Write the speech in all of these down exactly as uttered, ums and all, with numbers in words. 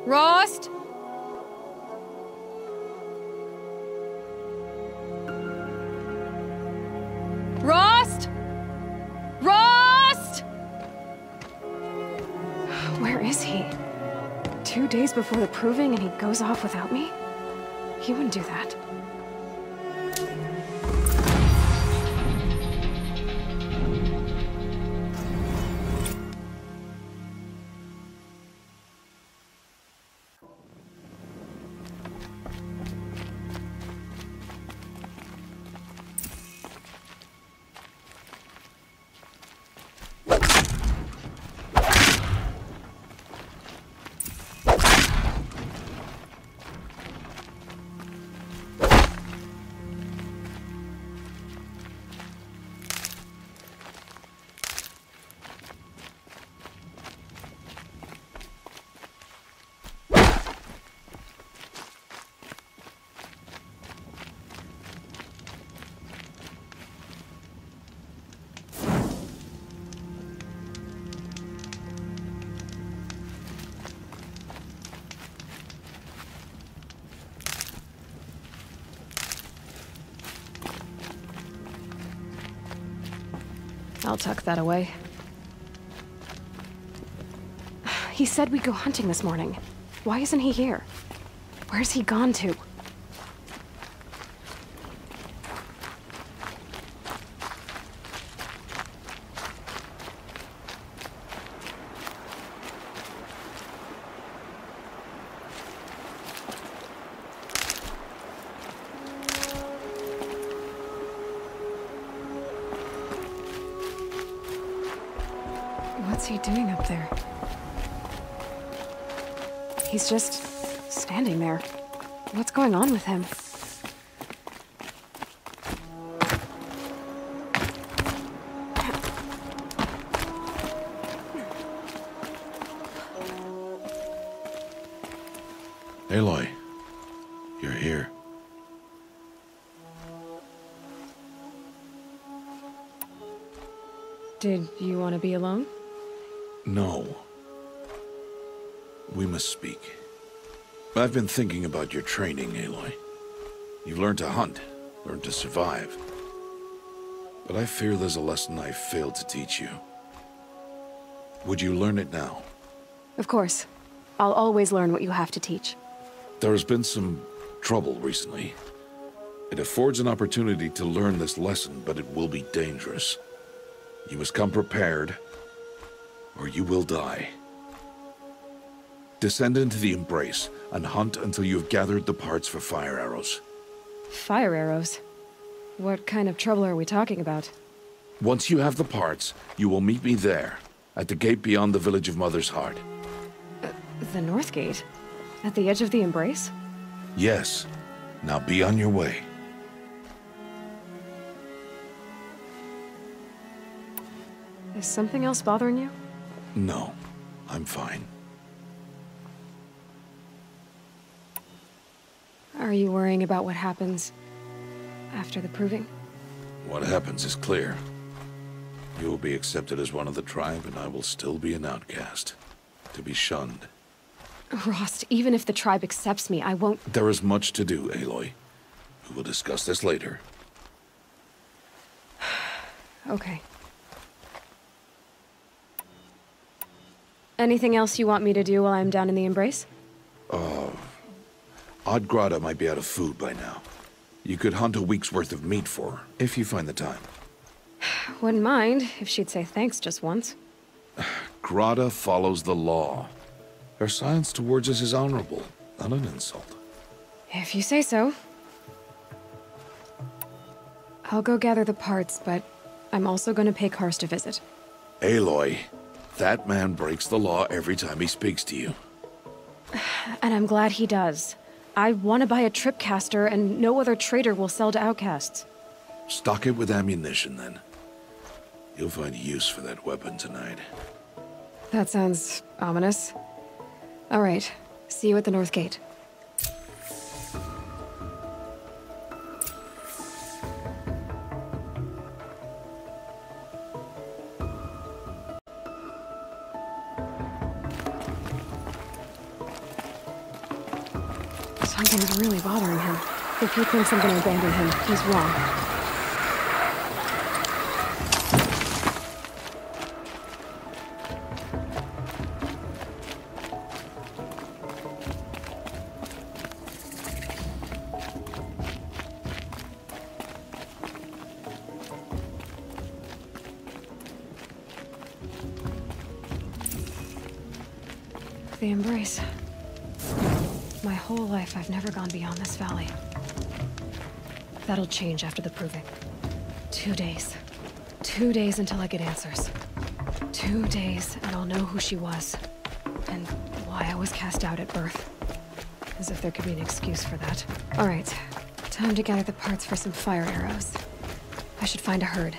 Rost? Rost? Rost? Where is he? Two days before the proving and he goes off without me? He wouldn't do that. I'll tuck that away. He said we'd go hunting this morning. Why isn't he here? Where's he gone to? What's he doing up there? He's just standing there. What's going on with him? Aloy, you're here. Did you want to be alone? No. We must speak. I've been thinking about your training, Aloy. You've learned to hunt, learned to survive. But I fear there's a lesson I failed to teach you. Would you learn it now? Of course. I'll always learn what you have to teach. There has been some trouble recently. It affords an opportunity to learn this lesson, but it will be dangerous. You must come prepared, or you will die. Descend into the Embrace and hunt until you have gathered the parts for fire arrows. Fire arrows? What kind of trouble are we talking about? Once you have the parts, you will meet me there, at the gate beyond the village of Mother's Heart. Uh, the North Gate? At the edge of the Embrace? Yes. Now be on your way. Is something else bothering you? No, I'm fine. Are you worrying about what happens after the proving? What happens is clear. You will be accepted as one of the tribe, and I will still be an outcast, to be shunned. Rost, even if the tribe accepts me, I won't— There is much to do, Aloy. We will discuss this later. Okay. Anything else you want me to do while I'm down in the Embrace? Uh... Odd Grata might be out of food by now. You could hunt a week's worth of meat for her, if you find the time. Wouldn't mind if she'd say thanks just once. Grata follows the law. Her silence towards us is honorable, not an insult. If you say so. I'll go gather the parts, but I'm also going to pay Karst a visit. Aloy, that man breaks the law every time he speaks to you. And I'm glad he does. I want to buy a Tripcaster, and no other trader will sell to outcasts. Stock it with ammunition, then. You'll find use for that weapon tonight. That sounds ominous. All right. See you at the North Gate. Something's really bothering him. If he thinks I'm gonna abandon him, he's wrong. The embrace. My whole life, I've never gone beyond this valley. That'll change after the proving. Two days. Two days until I get answers. Two days, and I'll know who she was. And why I was cast out at birth. As if there could be an excuse for that. Alright, time to gather the parts for some fire arrows. I should find a herd.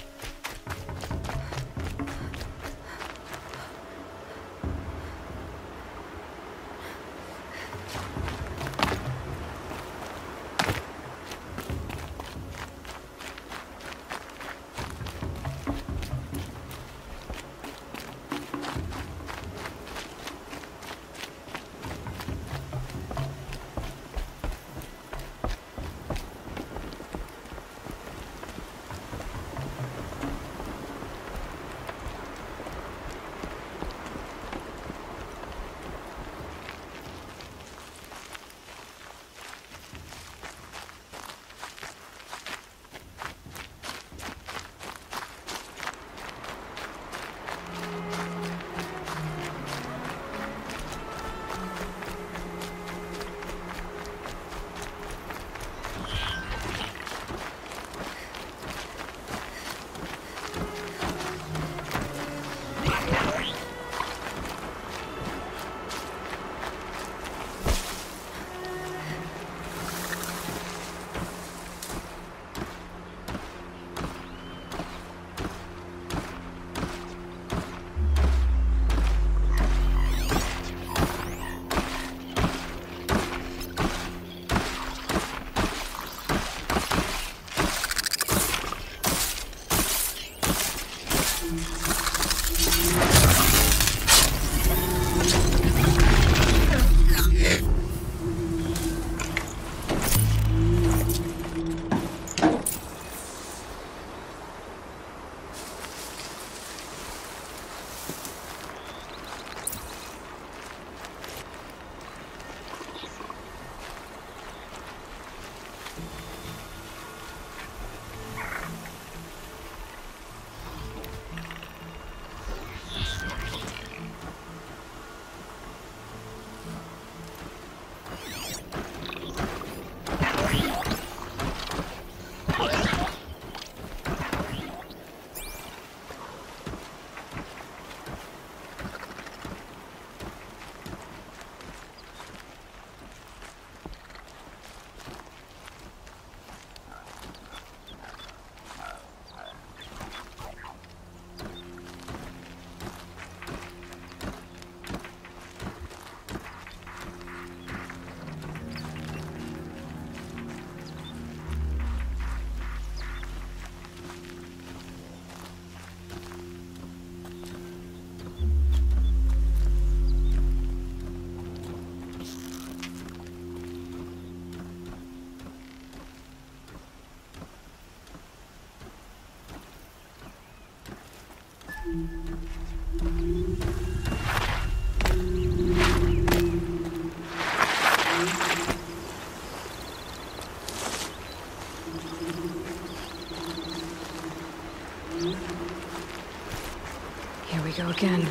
Here we go again.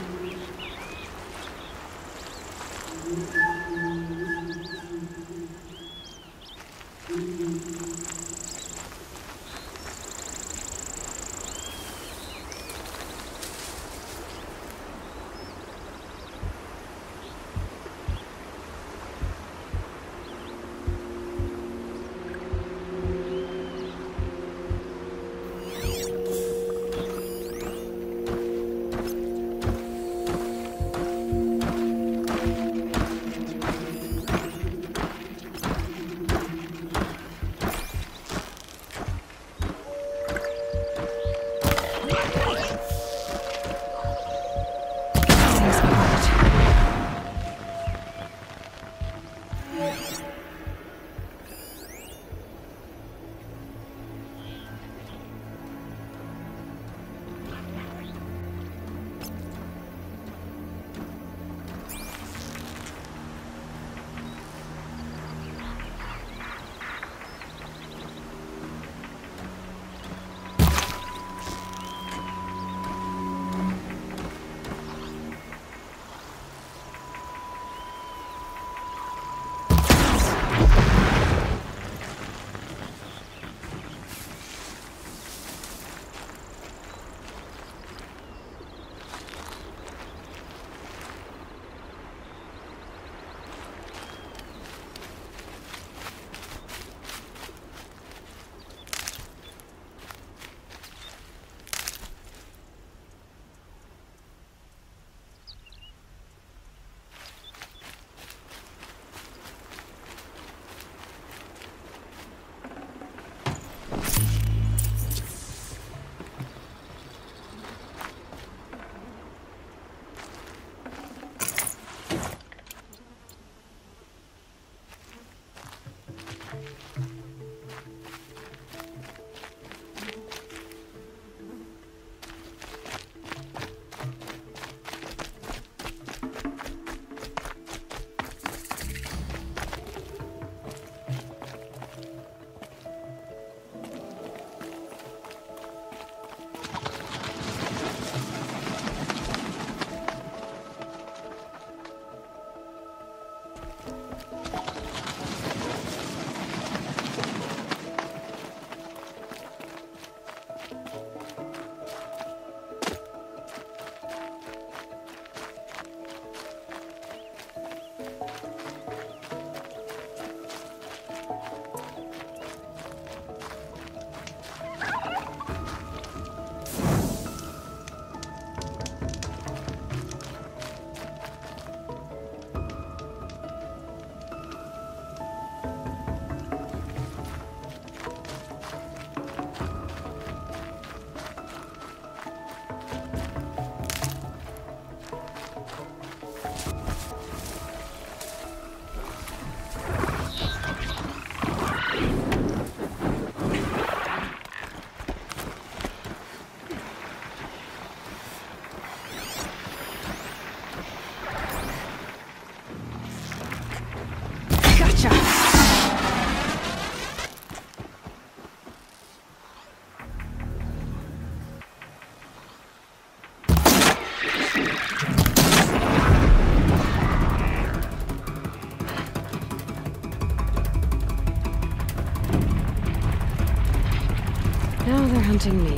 Now they're hunting me.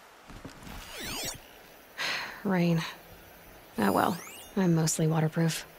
Rain. Oh well, I'm mostly waterproof.